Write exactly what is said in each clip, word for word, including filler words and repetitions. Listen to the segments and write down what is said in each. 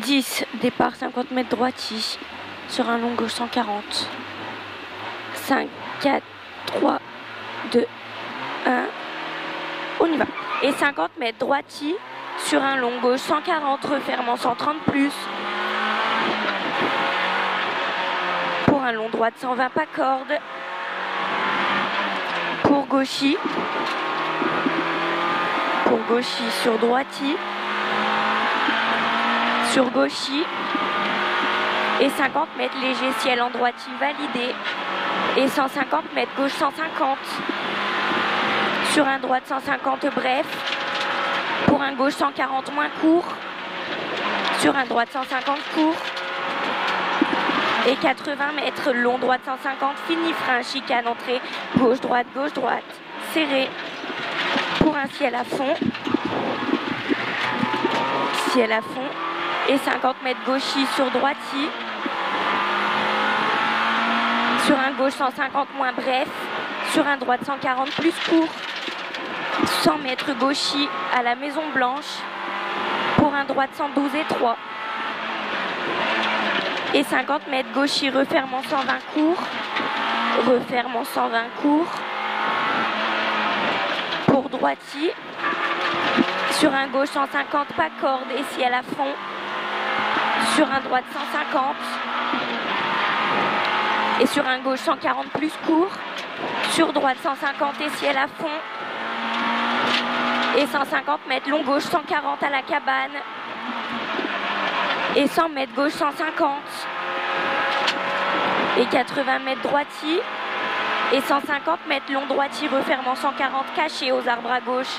dix, départ cinquante mètres droiti sur un long gauche cent quarante. cinq, quatre, trois, deux, un, on y va. Et cinquante mètres droiti sur un long gauche cent quarante, refermant cent trente plus. Pour un long droite cent vingt pas corde. Pour gauchis. Pour gauchis sur droiti. Sur gauchis. Et cinquante mètres léger ciel en droiti validé. Et cent cinquante mètres gauche cent cinquante. Sur un droite cent cinquante bref. Pour un gauche cent quarante moins court. Sur un droite cent cinquante court. Et quatre-vingts mètres long droite cent cinquante fini frein chicane entrée gauche droite gauche droite serré. Pour un ciel à fond. Ciel à fond. Et cinquante mètres gauchis sur droiti. Sur un gauche cent cinquante moins bref. Sur un droite cent quarante plus court. cent mètres gauchis à la Maison Blanche. Pour un droite cent douze et trois. Et cinquante mètres gauchis refermant cent vingt court. Refermant cent vingt court. Pour droiti. Sur un gauche cent cinquante pas corde et ciel à fond. Sur un droite cent cinquante. Et sur un gauche cent quarante plus court. Sur droite cent cinquante et ciel à fond. Et cent cinquante mètres long gauche cent quarante à la cabane. Et cent mètres gauche cent cinquante. Et quatre-vingts mètres droiti. Et cent cinquante mètres long droiti refermant cent quarante caché aux arbres à gauche.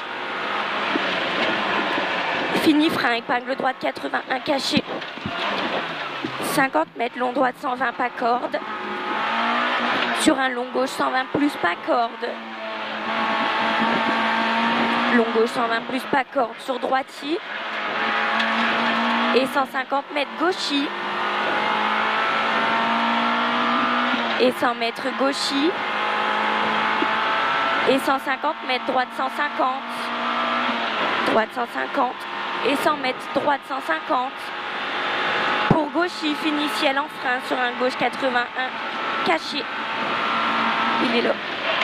Fini frein épingle droite quatre-vingt-un caché. cinquante mètres long droite cent vingt pas corde. Sur un long gauche cent vingt plus pas corde. Long gauche cent vingt plus pas corde sur droiti. Et cent cinquante mètres gauchis. Et cent mètres gauchis. Et cent cinquante mètres droite cent cinquante. Droite cent cinquante. Et cent mètres droite cent cinquante. Pour gauchis, fini ciel en frein sur un gauche quatre-vingt-un. Caché. Il est là.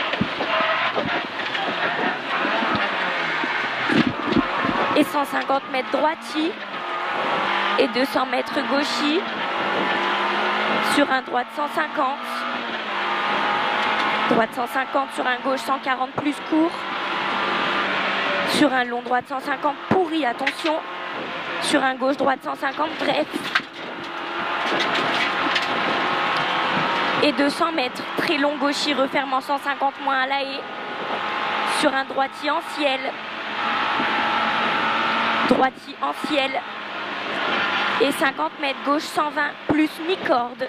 Et cent cinquante mètres droiti. Et deux cents mètres gauchis. Sur un droite cent cinquante. Droite cent cinquante sur un gauche cent quarante plus court. Sur un long droite cent cinquante pourri, attention. Sur un gauche droite cent cinquante bref. Et deux cents mètres très long gauchis refermant cent cinquante moins à la haie. Sur un droiti en ciel. Droiti en ciel. Et cinquante mètres gauche cent vingt plus mi-corde.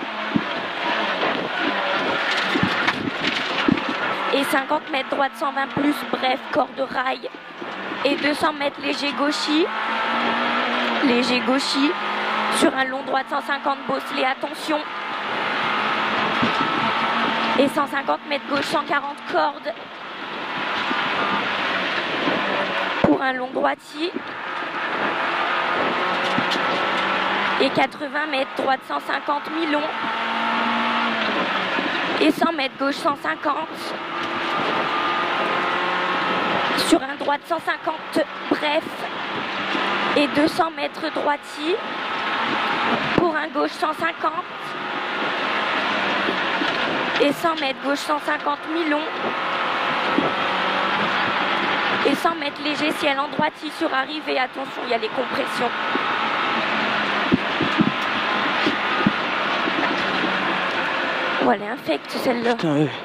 Et cinquante mètres droite cent vingt plus bref corde rail. Et deux cents mètres léger gauchis. Léger gauchis. Sur un long droite cent cinquante bosselé, attention. Et cent cinquante mètres gauche cent quarante corde. Pour un long droiti. Et quatre-vingts mètres droite cent cinquante mi-long. Et cent mètres gauche cent cinquante. Sur un droite cent cinquante bref. Et deux cents mètres droiti. Pour un gauche cent cinquante. Et cent mètres gauche cent cinquante mi-long. Et cent mètres léger ciel en droiti sur arrivée. Attention, il y a les compressions. Oh, elle est infecte celle-là. Putain, ouais.